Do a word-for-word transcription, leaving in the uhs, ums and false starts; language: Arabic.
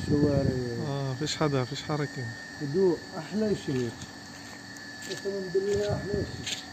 شوارع. اه فيش حدا، فيش حركة. هدوء، احلى شيء. قسما بالله احلى شيء.